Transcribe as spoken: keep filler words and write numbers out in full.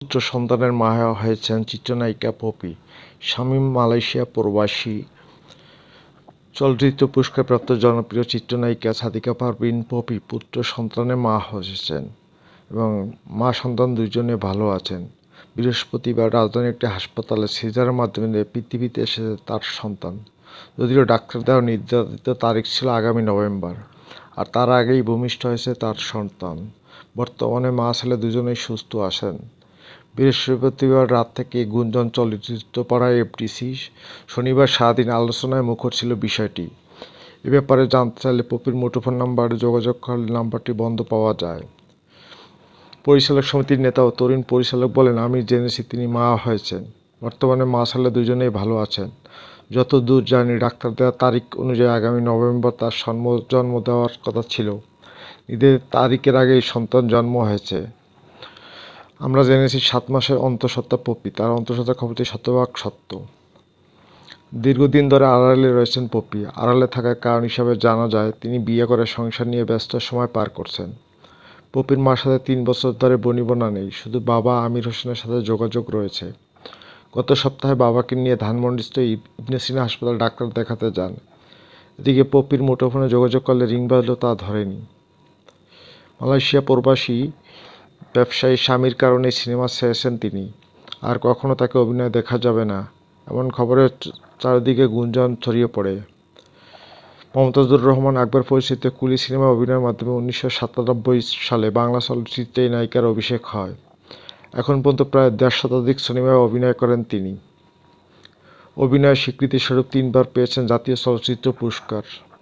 পুত্র সন্তানের মা হয়েছেন চিত্রনায়িকা পপি। স্বামী মালয়েশিয়া প্রবাসী। চলচ্চিত্র পুরস্কারপ্রাপ্ত জনপ্রিয় চিত্রনায়িকা সাদিকা পারভিন পপি পুত্র সন্তানের মা হয়েছেন এবং মা সন্তান দুজনে ভালো আছেন। বৃহস্পতিবার রাজধানীর একটি হাসপাতালে সিজারের মাধ্যমে পৃথিবীতে এসেছে তার সন্তান। যদিও ডাক্তার দেওয়া নির্ধারিত তারিখ ছিল আগামী নভেম্বর, আর তার আগেই ভূমিষ্ঠ হয়েছে তার সন্তান। বর্তমানে মা ছেলে দুজনেই সুস্থ আছেন। বৃহস্পতিবার রাত থেকে গুঞ্জন চলচ্চিত্র পাড়ায় এফডিসি। শনিবার সারাদিন আলোচনায় মুখর ছিল বিষয়টি। এ ব্যাপারে জানতে চাইলে পপির মুঠোফোন নাম্বারে যোগাযোগ করলে নাম্বারটি বন্ধ পাওয়া যায়। পরিচালক সমিতির নেতা ও তরুণ পরিচালক বলেন, আমি জেনেছি তিনি মা হয়েছেন। বর্তমানে মা ছেলে দুজনেই ভালো আছেন। যত দূর জানি ডাক্তার দেওয়ার তারিখ অনুযায়ী আগামী নভেম্বর তার জন্ম দেওয়ার কথা ছিল। ঈদের তারিখের আগেই সন্তান জন্ম হয়েছে। আমরা জেনেছি সাত মাসের অন্তঃসত্ত্বা পপি। তার অন্তঃসত্ত্বা খবরটি শতভাগ সত্য। দীর্ঘদিন ধরে আড়ালে রয়েছেন পপি। আড়ালে থাকার কারণ হিসাবে জানা যায় তিনি বিয়ে করে সংসার নিয়ে ব্যস্ত সময় পার করছেন। পপির মার সাথে তিন বছর ধরে বনিবনা নেই, শুধু বাবা আমির হোসেনের সাথে যোগাযোগ রয়েছে। গত সপ্তাহে বাবাকে নিয়ে ধানমন্ডিস্থ ইবনে সিনা হাসপাতালে ডাক্তার দেখাতে যান। এদিকে পপির মুঠোফোনে যোগাযোগ করলে রিং বাজলেও তা ধরেনি। মালয়েশিয়া প্রবাসী ব্যবসায়ী স্বামীর কারণে সিনেমা ছেড়েছেন তিনি। আর কখনো তাকে অভিনয়ে দেখা যাবে না, এমন খবরের চারিদিকে গুঞ্জন ছড়িয়ে পড়ে। মমতাজুর রহমান আকবর পরিচালিত কুলি সিনেমায় অভিনয়ের মাধ্যমে উনিশশো সাতানব্বই সালে বাংলা চলচ্চিত্রে এই নায়িকার অভিষেক হয়। এখন পর্যন্ত প্রায় দেড় শতাধিক সিনেমায় অভিনয় করেন তিনি। অভিনয়ের স্বীকৃতিস্বরূপ তিনবার পেয়েছেন জাতীয় চলচ্চিত্র পুরস্কার।